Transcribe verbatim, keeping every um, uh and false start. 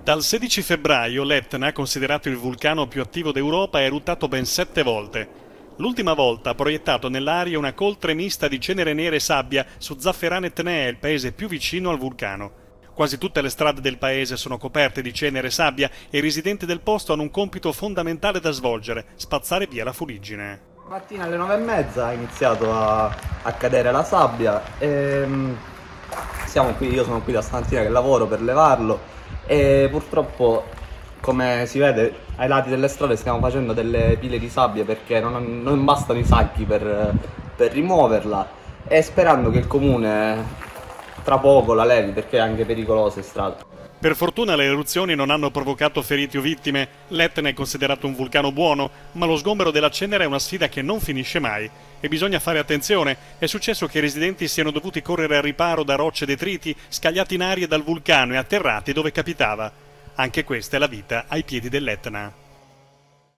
Dal sedici febbraio l'Etna, considerato il vulcano più attivo d'Europa, è eruttato ben sette volte. L'ultima volta ha proiettato nell'aria una coltre mista di cenere nere e sabbia su Zafferana Etnea, il paese più vicino al vulcano. Quasi tutte le strade del paese sono coperte di cenere e sabbia e i residenti del posto hanno un compito fondamentale da svolgere: spazzare via la fuliggine. Mattina alle nove e mezza ha iniziato a, a cadere la sabbia e siamo qui, io sono qui da stamattina che lavoro per levarlo e purtroppo, come si vede, ai lati delle strade stiamo facendo delle pile di sabbia perché non, non bastano i sacchi per, per rimuoverla, e sperando che il comune tra poco la levi perché è anche pericolosa in strada. Per fortuna le eruzioni non hanno provocato feriti o vittime. L'Etna è considerato un vulcano buono, ma lo sgombero della cenere è una sfida che non finisce mai e bisogna fare attenzione. È successo che i residenti siano dovuti correre al riparo da rocce e detriti scagliati in aria dal vulcano e atterrati dove capitava. Anche questa è la vita ai piedi dell'Etna.